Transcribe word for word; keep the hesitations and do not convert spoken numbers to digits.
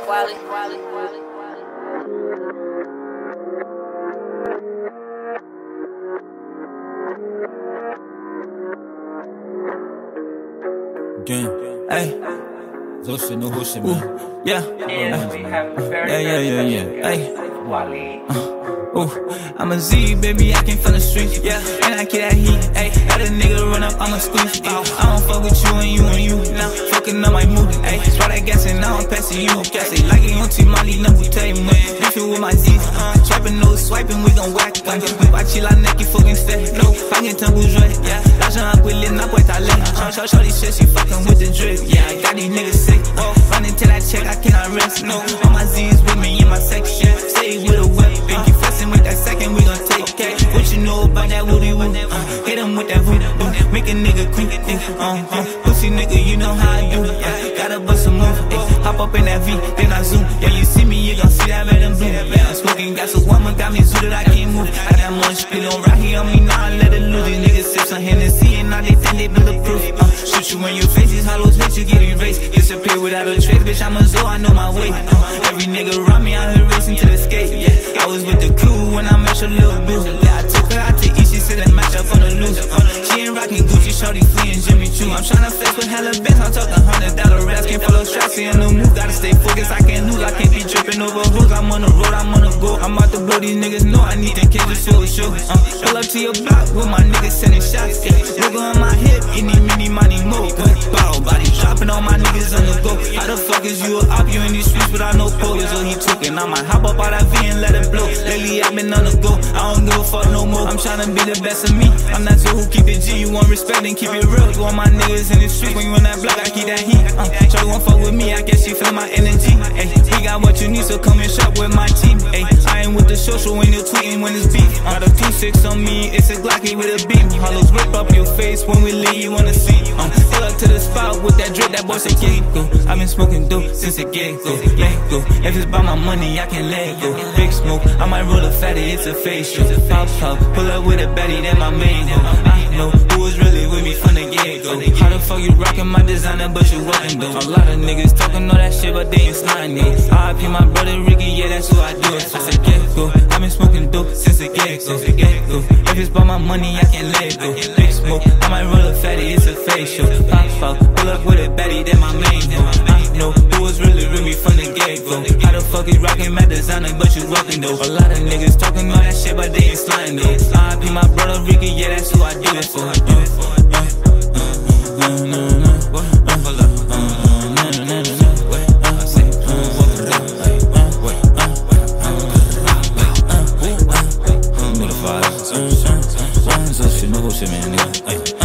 Wally, Wally, Wally. Gang, hey, no shit, no bullshit, man. Yeah, And we have a very, yeah, yeah, yeah, yeah. very Hey, Wally. ooh, I'm a Z, baby, I came from the streets. Yeah, and I get that heat. Hey, let a nigga run up, I'ma squeeze. I don't fuck with you and you and you. Now, fucking on my mood. Hey, swat that gas and now I'm passing you. Gas it like it on T-Molly, number tell you, man. Beefing with my Z's. Uh, swiping, no swiping, we gon' whack. We watch you like Nike, fucking stay. No, fucking tumble joy. Yeah, l'argent à brûler, n'a pas ta laine. Shorty said she fucking with the drip. Yeah, I got these niggas sick. Oh, running till I check, I cannot rest. No, all my Z's with me in my section. Stay with a whip, and keep fussing with that second, we gon' take okay. What you know about that woody woo? Uh, hit him with that voodoo, uh, make a nigga creep. Uh, uh, pussy nigga, you know how I do. Yeah, gotta bust a move. Ay, hop up in that V, then I zoom. Yeah, you see me, you gon' see that red and blue. Yeah, I'm smoking gas, so woman got me zooted, I can't move. I got more speed on right here on me, now I let it loose. These niggas sip some Hennessy and now they think they bulletproof. Uh, shoot you in your face, these hollows hit you, get erased. Disappear without a trace, bitch, I'm a zoo, I know my way. Uh, every nigga around me out here racing to the skate. Yeah, I was with the crew when I met your little boo. Yeah, I took her out to eat, she said that match up on the loose. Uh, she ain't rockin' Gucci, shorty fleeing Jimmy Choo. I'm tryna flex with hella bands, I'm talking hundred dollar rats. Can't follow straps, in the move, gotta stay focused. I can't lose, I can't be tripping over hooks. I'm on the road, I'm on the go. I'm out to blow, these niggas know I need them kids to show a show. Uh, pull up to your block with my niggas sending shots. Yeah, nigga on my hip, any mini money mo. Bottle body dropping all my niggas on the go. How the fuck is you a op? You in these streets without no pokers? So he talking, I might hop up out that V and let it blow. Lately I've been on the go, I don't give a fuck no more. I'm tryna be the best of me. I'm not too who keep it G. You want respect and keep it real. You want my niggas in the street. When you on that block, I keep that heat. Uh, Shorty won't fuck with me, I guess she feel my energy. Ay, we got what you need, so come and shop with my team. Ay, I ain't with the social when you're tweeting when it's beef. Got a two six on me, it's a Glocky with a beam. Hollows rip up your face when we leave, you wanna see. Uh, pull up to the spot with that drip, that boy say get go. I've been smoking dope since the get go. Let go. If it's about my money, I can let go. Big smoke, I might roll a fatty, it's a facial. Pop pop, pull up with a baddie, then my main hoe. I know who was really with me from the get go. How the fuck you rockin' my designer, but you wasn't though? A lot of niggas talking all that shit, but they ain't sliding it. R I P my brother Ricky, yeah, that's who I do it for. The get go. I've been smoking dope since the get go. Get go. If it's about my money, I can let go. Big smoke, I might roll a fatty, it's a facial. Pop pop, pull up with a baddie, then my main hoe. I know who was really with me from the get go. How the fuck you rockin' my designer, but you rockin' though? A lot of niggas talking all that shit, but they ain't sliding though. R I P my brother Ricky, yeah, that's who I do it for. No bullshit, man, nigga.